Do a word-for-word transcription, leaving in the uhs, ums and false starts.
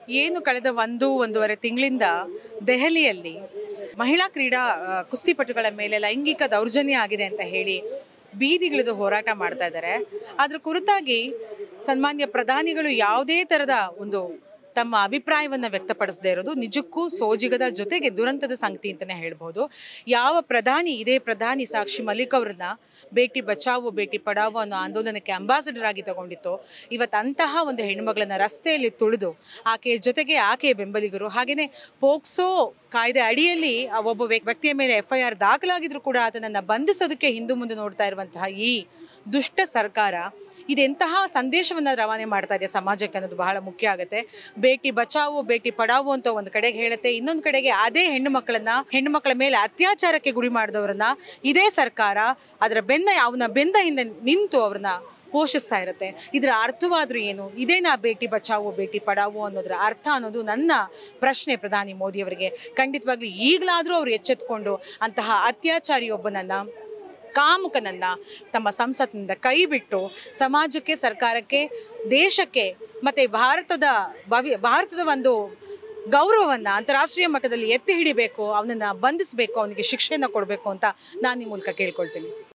ಏನು ಕಳೆದ ಒಂದು ಒಂದೂವರೆ ತಿಂಗಳಿಂದ ದೆಹಲಿಯಲ್ಲಿ ಮಹಿಳಾ ಕ್ರೀಡಾ ಕುಸ್ತಿಪಟುಗಳ ಮೇಲೆ ಲೈಂಗಿಕ ದೌರ್ಜನ್ಯ ಆಗಿದೆ ಅಂತ ಹೇಳಿ ಬೀದಿಗಿಳಿದು ಹೋರಾಟ ಮಾಡ್ತಾ ಇದ್ದಾರೆ. ಅದ್ರ ಕುರಿತಾಗಿ ಸನ್ಮಾನ್ಯ ಪ್ರಧಾನಿಗಳು ಯಾವುದೇ ತರದ ಒಂದು ತಮ್ಮ ಅಭಿಪ್ರಾಯವನ್ನು ವ್ಯಕ್ತಪಡಿಸದೇ ಇರೋದು ನಿಜಕ್ಕೂ ಸೋಜಿಗದ ಜೊತೆಗೆ ದುರಂತದ ಸಂಗತಿ ಅಂತಲೇ ಹೇಳ್ಬೋದು. ಯಾವ ಪ್ರಧಾನಿ ಇದೇ ಪ್ರಧಾನಿ ಸಾಕ್ಷಿ ಮಲಿಕ್ ಅವ್ರನ್ನ ಬೇಟಿ ಬಚಾವೋ ಬೇಟಿ ಪಡಾವೋ ಅನ್ನೋ ಆಂದೋಲನಕ್ಕೆ ಅಂಬಾಸಿಡರ್ ಆಗಿ ತಗೊಂಡಿತ್ತು. ಇವತ್ತು ಅಂತಹ ಒಂದು ಹೆಣ್ಣುಮಗಳನ್ನ ರಸ್ತೆಯಲ್ಲಿ ತುಳಿದು ಆಕೆಯ ಜೊತೆಗೆ ಆಕೆಯ ಬೆಂಬಲಿಗರು ಹಾಗೆಯೇ ಪೋಕ್ಸೋ ಕಾಯ್ದೆ ಅಡಿಯಲ್ಲಿ ಒಬ್ಬ ವ್ಯಕ್ತಿಯ ಮೇಲೆ ಎಫ್ ಐ ಆರ್ ದಾಖಲಾಗಿದ್ರು ಕೂಡ ಅದನ್ನು ಬಂಧಿಸೋದಕ್ಕೆ ಹಿಂದು ಮುಂದೆ ನೋಡ್ತಾ ಇರುವಂತಹ ಈ ದುಷ್ಟ ಸರ್ಕಾರ ಇದೆಂತಹ ಸಂದೇಶವನ್ನು ರವಾನೆ ಮಾಡ್ತಾ ಇದೆ ಸಮಾಜಕ್ಕೆ ಅನ್ನೋದು ಬಹಳ ಮುಖ್ಯ ಆಗುತ್ತೆ. ಬೇಟಿ ಬಚಾವೋ ಬೇಟಿ ಪಡಾವೋ ಅಂತ ಒಂದು ಕಡೆಗೆ ಹೇಳುತ್ತೆ, ಇನ್ನೊಂದು ಕಡೆಗೆ ಅದೇ ಹೆಣ್ಣು ಮಕ್ಕಳನ್ನ ಹೆಣ್ಣು ಮಕ್ಕಳ ಮೇಲೆ ಅತ್ಯಾಚಾರಕ್ಕೆ ಗುರಿ ಮಾಡಿದವರನ್ನ ಇದೇ ಸರ್ಕಾರ ಅದರ ಬೆನ್ನ ಅವನ ಬೆಂದ ಹಿಂದೆ ನಿಂತು ಅವ್ರನ್ನ ಪೋಷಿಸ್ತಾ ಇರುತ್ತೆ. ಇದರ ಅರ್ಥವಾದ್ರೂ ಏನು? ಇದೇನಾ ಬೇಟಿ ಬಚಾವೋ ಬೇಟಿ ಪಡಾವೋ ಅನ್ನೋದ್ರ ಅರ್ಥ ಅನ್ನೋದು ನನ್ನ ಪ್ರಶ್ನೆ ಪ್ರಧಾನಿ ಮೋದಿಯವರಿಗೆ. ಖಂಡಿತವಾಗ್ಲೂ ಈಗಲಾದರೂ ಅವರು ಎಚ್ಚೆತ್ಕೊಂಡು ಅಂತಹ ಅತ್ಯಾಚಾರಿಯೊಬ್ಬನನ್ನ ಕಾಮುಕನನ್ನ ತಮ್ಮ ಸಂಸತ್ತಿನಿಂದ ಕೈ ಬಿಟ್ಟು ಸಮಾಜಕ್ಕೆ, ಸರ್ಕಾರಕ್ಕೆ, ದೇಶಕ್ಕೆ ಮತ್ತು ಭಾರತದ ಭವ್ಯ ಭಾರತದ ಒಂದು ಗೌರವವನ್ನು ಅಂತಾರಾಷ್ಟ್ರೀಯ ಮಟ್ಟದಲ್ಲಿ ಎತ್ತಿ ಹಿಡಿಬೇಕು, ಅವನನ್ನು ಬಂಧಿಸಬೇಕು, ಅವನಿಗೆ ಶಿಕ್ಷೆಯನ್ನು ಕೊಡಬೇಕು ಅಂತ ನಾನು ಈ ಮೂಲಕ ಕೇಳ್ಕೊಳ್ತೀನಿ.